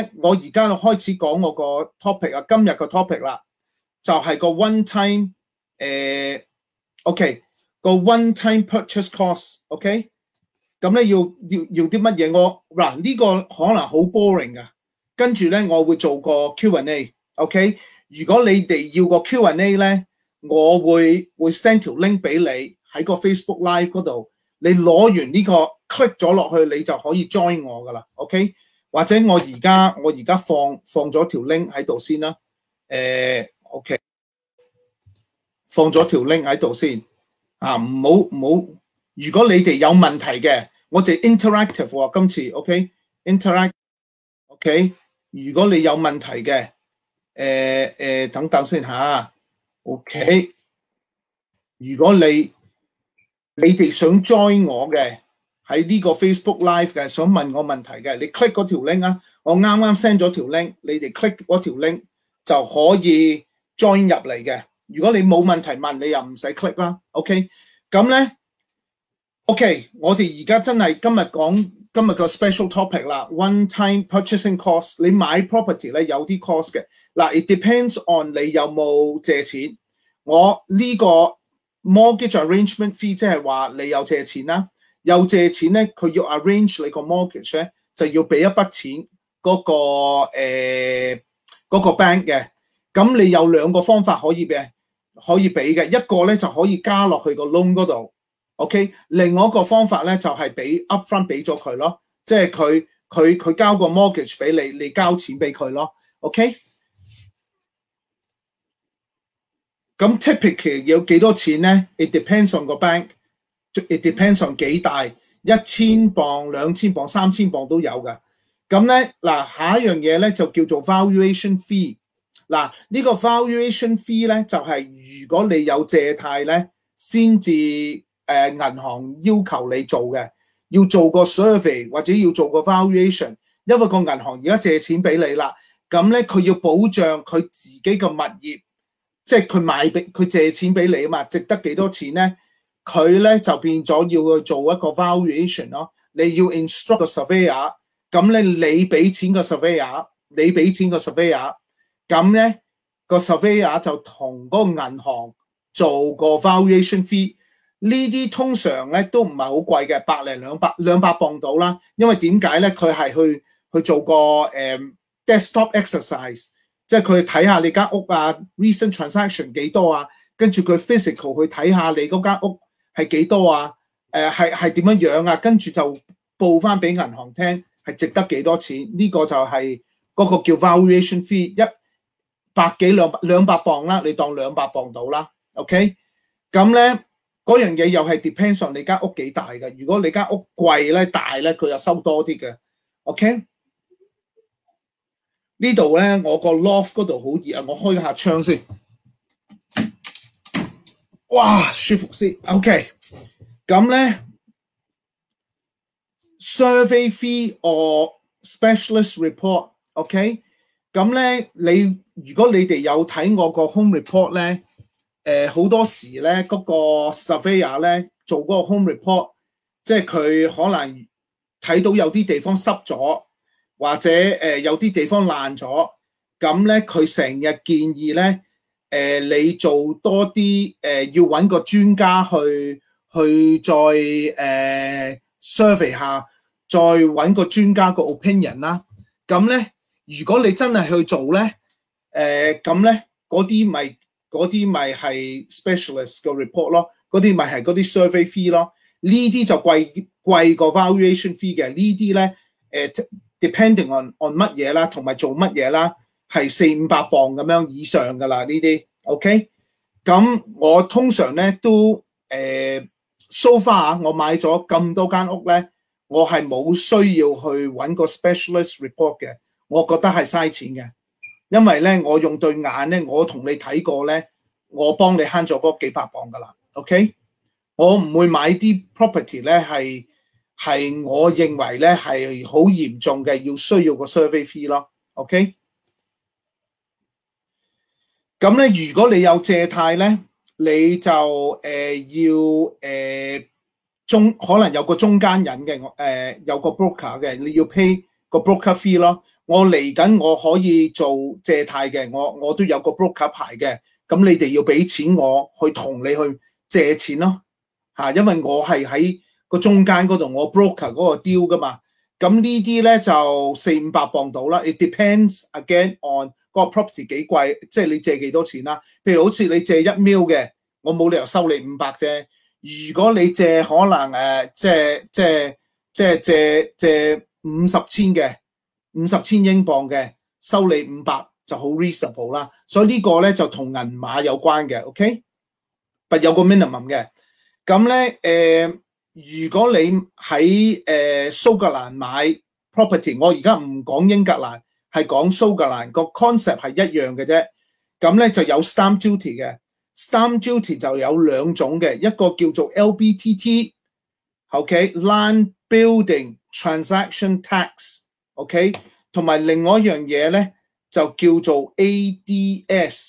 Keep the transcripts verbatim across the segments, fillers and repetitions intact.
咧，我而家開始講我個 topic 啊，今日個 topic 啦，就係、是、個 one time 誒、呃、，OK 個 one time purchase cost，OK，、okay? 咁咧要要要啲乜嘢？我嗱呢、這個可能好 boring 噶，跟住咧我會做個 Q and A，OK，、okay? 如果你哋要個 Q and A 咧，我會會 send 條 link 俾你喺個 Facebook Live 嗰度，你攞完呢、這個 click 咗落去，你就可以 join 我噶啦 ，OK。或者我而家我而家放放咗條 link 喺度先啦，誒、呃、OK， 放咗條 link 喺度先啊，唔好唔好，如果你哋有問題嘅，我哋 interactive 喎，今次 OK，interact OK， 如果你有問題嘅，誒、呃、誒、呃、等等先嚇 ，OK， 如果你你哋想 join 我嘅。喺呢個 Facebook Live 嘅，想問我問題嘅，你 click 嗰條 link 啊，我啱啱 send 咗條 link， 你哋 click 嗰條 link 就可以 join 入嚟嘅。如果你冇問題問，你又唔使 click 啦。OK， 咁咧 OK， 我哋而家真係今日講今日個 special topic 啦 ，one time purchasing cost。你買 property 咧有啲 cost 嘅，嗱 ，it depends on 你有冇借錢。我呢個 mortgage arrangement fee 即係話你有借錢啦。有借錢咧，佢要 arrange 你個 mortgage 咧，就要俾一筆錢嗰、那個誒嗰、呃那個 bank 嘅。咁你有兩個方法可以俾可以俾嘅，一個咧就可以加落去個 loan 嗰度 ，OK。另外一個方法咧就係、是、俾 upfront 俾咗佢咯，即係佢佢佢交個 mortgage 俾你，你交錢俾佢咯 ，OK。咁 typically 有幾多錢咧 ？It depends on 個 bank。It depends on 幾大，一千磅、兩千磅、三千磅都有嘅。咁咧嗱，下一樣嘢咧就叫做 valuation fee。嗱，呢個 valuation fee 咧就係、是、如果你有借貸咧，先至誒銀行要求你做嘅，要做個 survey 或者要做個 valuation。因為個銀行而家借錢俾你啦，咁咧佢要保障佢自己嘅物業，即係佢買俾佢借錢俾你啊嘛，值得幾多錢咧？佢咧就變咗要去做一個 valuation 咯，你要 instruct 個 surveyor， 咁咧你俾錢個 surveyor， 你俾錢個 surveyor， 咁咧個 surveyor 就同嗰個銀行做個 valuation fee， 呢啲通常咧都唔係好貴嘅，百零兩百兩百磅到啦，因為點解咧？佢係去去做個誒、um, desktop exercise， 即係佢睇下你間屋啊 recent transaction 幾多啊，跟住佢 physical 去睇下你嗰間屋。係幾多啊？誒係係點樣樣啊？跟住就報翻俾銀行聽，係值得幾多錢？呢、這個就係嗰個叫 valuation fee， 一百幾兩百兩百磅啦，你當兩百磅到啦。OK， 咁咧嗰樣嘢又係 depends on 你間屋幾大嘅。如果你間屋貴咧大咧，佢又收多啲嘅。OK， 呢度咧我個 loft 嗰度好熱啊，我開下窗先。哇，舒服先 ，OK。咁咧 ，survey fee or specialist report，OK。咁咧，你如果你哋有睇我個 home report 咧，誒、呃、好多時咧嗰、那個 surveyor 咧做嗰個 home report， 即係佢可能睇到有啲地方濕咗，或者誒、呃、有啲地方爛咗，咁咧佢成日建議咧。誒、呃，你做多啲誒、呃，要揾個專家去去再誒、呃、survey 下，再揾個專家個 opinion 啦。咁咧，如果你真係去做咧，誒咁咧，嗰啲咪嗰啲咪係 specialist 嘅 report 咯，嗰啲咪係嗰啲 survey fee 咯。呢啲就貴貴過 valuation fee 嘅。呢啲咧誒 depending on on 乜嘢啦，同埋做乜嘢啦。係四五百磅咁樣以上噶啦，呢啲 OK。咁我通常咧都誒 so far 我買咗咁多間屋咧，我係冇需要去揾個 specialist report 嘅，我覺得係嘥錢嘅，因為咧我用對眼咧，我同你睇過咧，我幫你慳咗嗰幾百磅噶啦 ，OK。我唔會買啲 property 咧係係我認為咧係好嚴重嘅，要需要個 survey fee 咯 ，OK。咁咧，如果你有借貸咧，你就誒、呃、要誒、呃、中可能有個中間人嘅，誒、呃、有個 broker 嘅，你要 pay 個 broker fee 咯。 我嚟緊我可以做借貸嘅，我我都有個 broker 牌嘅，咁你哋要俾錢我去同你去借錢咯，嚇，因為我係喺個中間嗰度，我 broker 嗰個 deal 噶嘛，咁呢啲咧就四五百磅到啦。It depends again on 個 property 幾貴，即係你借幾多錢啦。譬如好似你借一 mil 嘅，我冇理由收你五百啫。如果你借可能誒，即係即係即係借借五十千嘅，五十千英鎊嘅，收你五百就好 reasonable 啦。所以呢個咧就同銀碼有關嘅 ，OK？ 但有個 minimum 嘅。咁咧誒，如果你喺誒、呃、蘇格蘭買 property， 我而家唔講英格蘭，係講蘇格蘭，個 concept 係一樣嘅啫。咁咧就有 stamp duty 嘅。Stamp duty 就有兩種嘅，一個叫做 L B T T，OK，Land Building Transaction Tax，OK， 同埋另外一樣嘢咧就叫做 A D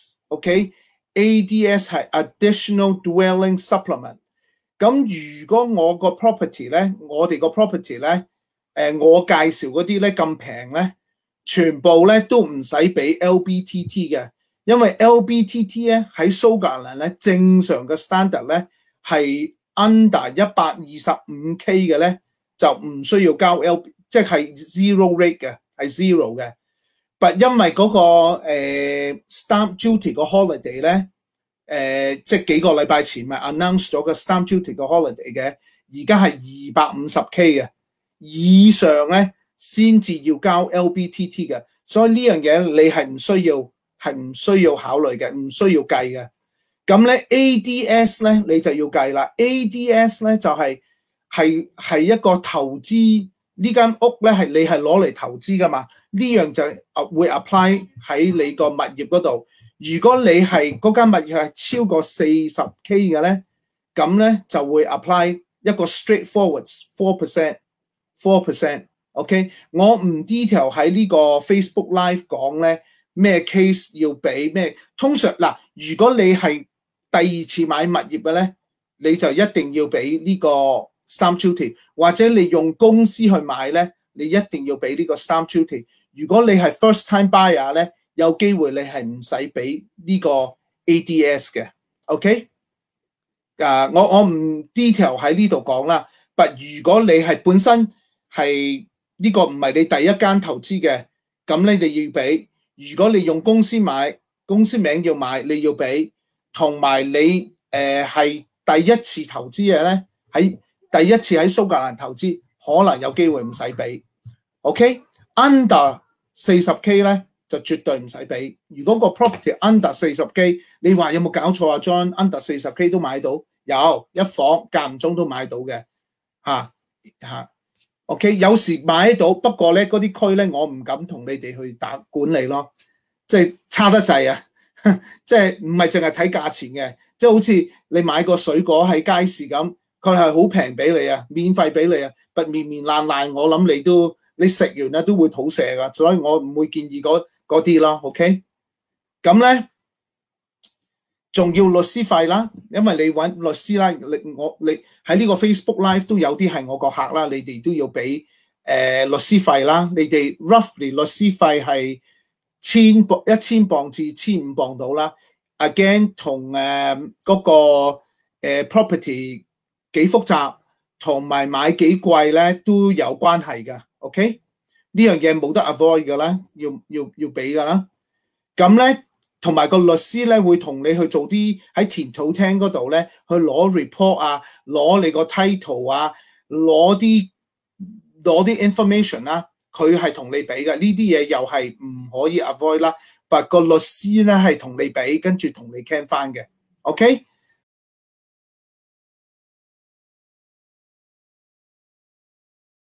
S，OK，A D S 係 Additional Dwelling Supplement。咁如果我個 property 咧，我哋個 property 咧，誒我介紹嗰啲咧咁平咧，全部咧都唔使俾 L B T T 嘅。因為 L B T T 咧喺蘇格蘭咧正常嘅 standard 咧係 under 一百二十五 K 嘅咧就唔需要交 L， 即係 zero rate 嘅，係 zero 嘅。但因為嗰、那個、呃、stamp duty 個 holiday 咧，誒、呃、即係幾個禮拜前咪 announce 咗個 stamp duty 個 holiday 嘅，而家係二百五十 K 嘅以上咧先至要交 L B T T 嘅，所以呢樣嘢你係唔需要。係唔需要考慮嘅，唔需要計嘅。咁咧 A D S 咧你就要計啦。A D S 咧就係係係一個投資，呢間屋咧係你係攞嚟投資噶嘛。呢樣就會 apply 喺你個物業嗰度。如果你係嗰間物業係超過四十 K 嘅咧，咁咧就會 apply 一個 straightforward four percent four percent。OK， 我唔 detail 喺呢個 Facebook Live 講咧。咩 case 要俾咩？通常嗱，如果你係第二次買物業嘅咧，你就一定要俾呢個 stamp duty， 或者你用公司去買咧，你一定要俾呢個 stamp duty。如果你係 first time buyer 咧，有機會你係唔使俾呢個 A D S 嘅。OK， 啊，我我唔 detail 喺呢度講啦。但如果你係本身係呢個唔係你第一間投資嘅，咁你哋要俾。如果你用公司買，公司名要買，你要俾，同埋你誒係、呃、第一次投資嘅咧，喺第一次喺蘇格蘭投資，可能有機會唔使俾。OK，under 四十 K 咧就絕對唔使俾。如果個 property under 四十 K， 你話有冇搞錯啊 ？John，under 四十 K 都買到，有一房間唔中都買到嘅，嚇嚇。OK， 有時買到，不過咧嗰啲區咧，我唔敢同你哋去打管理咯，即係差得滯啊！即係唔係淨係睇價錢嘅，即係好似你買個水果喺街市咁，佢係好平俾你啊，免費俾你啊，不面面爛爛，我諗你都你食完咧都會肚瀉噶，所以我唔會建議嗰嗰啲咯。OK， 咁咧仲要律師費啦，因為你揾律師啦，你我你喺呢個 Facebook Live 都有啲係我個客啦，你哋都要俾誒、呃、律師費啦。你哋 roughly 律師費係千磅一千磅至千五磅到啦。Again 同誒嗰個、呃、property 幾複雜，同埋買幾貴咧都有關係㗎。OK， 呢樣嘢冇得 avoid 㗎啦，要要要俾㗎啦。咁咧。同埋個律師咧會同你去做啲喺田土廳嗰度咧去攞 report 啊，攞你個 title 啊，攞啲攞啲 information 啦，佢係同你俾嘅。呢啲嘢又係唔可以 avoid 啦。但個律師咧係同你俾，跟住同你 can 翻嘅。OK，